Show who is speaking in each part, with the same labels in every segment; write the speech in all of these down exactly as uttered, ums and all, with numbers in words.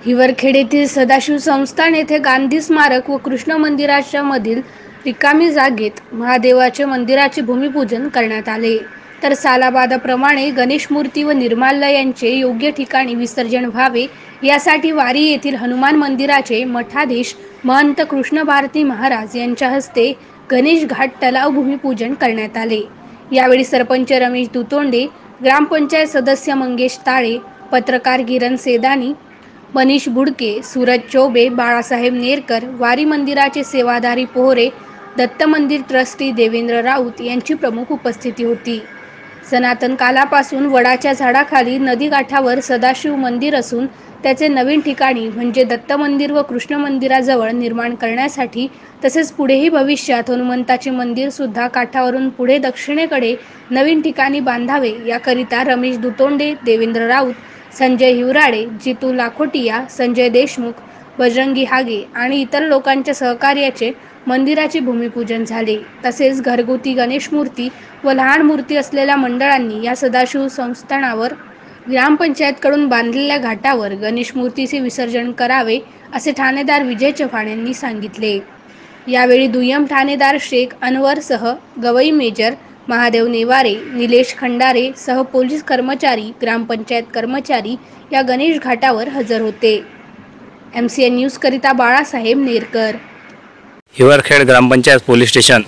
Speaker 1: हिवरखेड येथील सदाशिव संस्थान येथे गांधी स्मारक व कृष्ण मंदिराच्या मधील रिकामी जागेत महादेवाचे मंदिराचे भूमिपूजन करण्यात आले। तर सालाबादाप्रमाणे गणेश मूर्ती व निर्माल्य यांचे योग्य ठिकाणी विसर्जन व्हावे यासाठी वारी येथील हनुमान मंदिराचे मठाधीश महंत कृष्ण भारती महाराज यांच्या हस्ते गणेश घाट तलाव भूमिपूजन करण्यात आले। यावेळी सरपंच रमेश दुतोंडे, ग्रामपंचायत सदस्य मंगेश ताळे, पत्रकार किरण सेदानी, मनीष बुडके, सूरज चौबे, बाळासाहेब नेरकर, वारी मंदिराचे सेवाधारी पोहरे, दत्त मंदिर ट्रस्टी देवेंद्र राऊत यांची प्रमुख उपस्थिती होती। सनातन कालापासून वडाच्या झाडाखाली नदी काठावर सदाशिव मंदिर असून त्याचे नवीन ठिकाणी म्हणजे दत्त मंदिर व कृष्ण मंदिराजवळ निर्माण करण्यासाठी तसेच पुढेही भविष्यात हनुमंताचे मंदिर सुद्धा काठावरून पुढे दक्षिणेकडे नवीन ठिकाणी बांधावे याकरिता रमेश दुतोंडे, देवेंद्र राऊत, संजय हिवराडे, जितू लाखोटिया, संजय देशमुख, बजरंगी हागे आणि इतर लोकांच्या सहकार्याचे मंदिराचे भूमिपूजन झाले। तसेच घरगुती गणेश मूर्ती व लहान मूर्ती असलेल्या मंडळांनी या सदाशिव संस्थानावर ग्रामपंचायतकडून बांधलेल्या घाटावर गणेश मूर्तीचे विसर्जन करावे असे ठाणेदार विजय चव्हाण यांनी सांगितले। यावेळी दुय्यम ठाणेदार शेख अनवरसह गवई मेजर महादेव नेवारे, निलेश खंडारे सह पोलीस कर्मचारी, ग्रामपंचायत कर्मचारी या गणेश घाटावर हजर होते। एम सी एन न्यूज करिता बाळासाहेब नेरकर।
Speaker 2: हिवरखेड ग्रामपंचायत पोलीस स्टेशन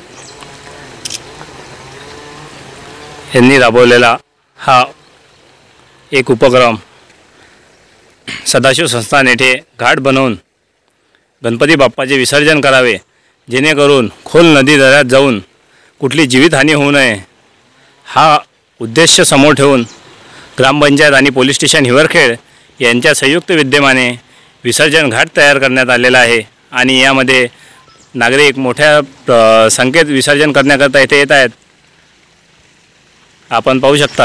Speaker 2: यांनी राबवलेला हा एक उपक्रम सदाशिव संस्थान येथे घाट बनवून गणपती बाप्पाचे विसर्जन करावे, जेणेकरून खोल नदी दऱ्यात जाऊन कुठली जीवितहानी होऊ नये हा उद्देश समोर ठेवून ग्रामपंचायत आणि पोलीस स्टेशन हिवरखेड यांच्या संयुक्त विद्यमाने विसर्जन घाट तयार करण्यात आलेला आहे। आणि यामध्ये नागरिक मोठ्या संख्येत विसर्जन करण्याकरता इथे येत आहेत। आपण पाहू शकता।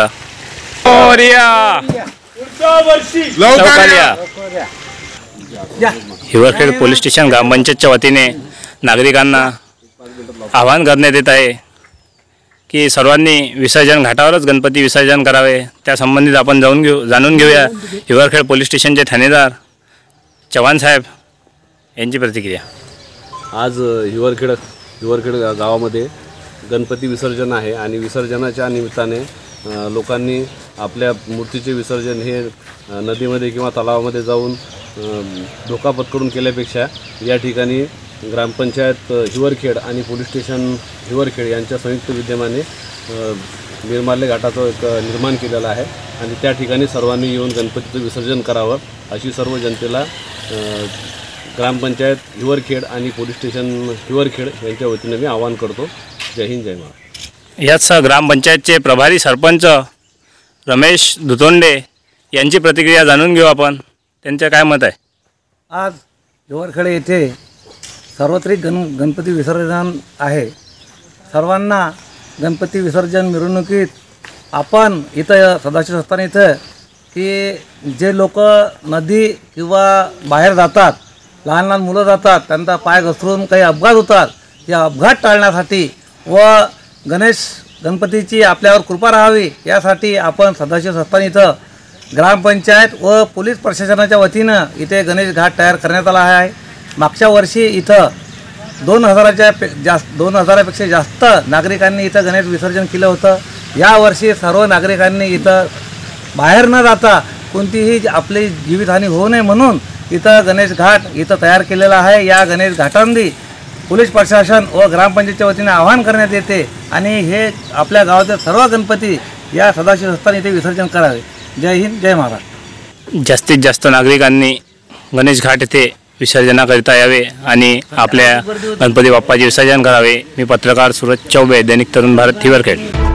Speaker 2: हिवरखेड पोलीस स्टेशन ग्रामपंचायतच्या वतीने नागरिकांना आवाहन करण्यात येत आहे की सर्वांनी विसर्जन घाटावरच गणपती विसर्जन करावे। त्या संबंधित आपण जाऊन घेऊ जाणून घेऊया हिवरखेड पोलीस स्टेशनचे ठाणेदार चव्हाण साहेब यांची प्रतिक्रिया।
Speaker 3: आज हिवरखेड हिवरखेड गावामध्ये गणपती विसर्जन आहे आणि विसर्जनाच्या निमित्ताने लोकांनी आपल्या मूर्तीचे विसर्जन हे नदीमध्ये किंवा तलावामध्ये जाऊन धोका पत्करून केल्यापेक्षा या ठिकाणी ग्रामपंचायत हिवरखेड आणि पोलीस स्टेशन हिवरखेड यांच्या संयुक्त विद्यमाने निर्माल्य घाटाचं एक निर्माण केलेलं आहे आणि त्या ठिकाणी सर्वांनी येऊन गणपतीचं विसर्जन करावं अशी सर्व जनतेला ग्रामपंचायत हिवरखेड आणि पोलीस स्टेशन हिवरखेड यांच्या वतीने मी आवाहन करतो। जय हिंद, जय महाराष्ट्र।
Speaker 2: याच ग्रामपंचायतचे प्रभारी सरपंच रमेश दुतोंडे यांची प्रतिक्रिया जाणून घेऊ आपण, त्यांचे काय मत आहे।
Speaker 4: आज हिवरखेड येथे सार्वत्रिक गण गणपती विसर्जन आहे। सर्वांना गणपती विसर्जन मिरवणुकीत आपण इथं सदाशिव संस्थान इथं की जे लोक नदी किंवा बाहेर जातात, लहान लहान मुलं जातात, त्यांचा पाय घसरून काही अपघात होतात, या अपघात टाळण्यासाठी व गणेश गणपतीची आपल्यावर कृपा राहावी यासाठी आपण सदाशिव संस्थान इथं ग्रामपंचायत व पोलीस प्रशासनाच्या वतीनं इथे गणेश घाट तयार करण्यात आला आहे। मागच्या वर्षी इथं दोन हजाराच्या पे जास्त दोन हजारापेक्षा जास्त नागरिकांनी इथं गणेश विसर्जन केलं होतं। यावर्षी सर्व नागरिकांनी इथं बाहेर न जाता कोणतीही आपली जीवितहानी होऊ नये म्हणून इथं गणेश घाट इथं तयार केलेला आहे। या गणेश घाटांनी पोलीस प्रशासन व ग्रामपंचायतच्या वतीने आवाहन करण्यात येते आणि हे आपल्या गावातील सर्व गणपती या सदाशिव संस्थान इथे विसर्जन करावे। जय हिंद, जय महाराष्ट्र।
Speaker 2: जास्तीत जास्त नागरिकांनी गणेश घाट येथे विसर्जनाकरिता यावे आणि आपल्या गणपती बाप्पाचे विसर्जन करावे। मी पत्रकार सूरज चौबे, दैनिक तरुण भारत, हिवरखेड।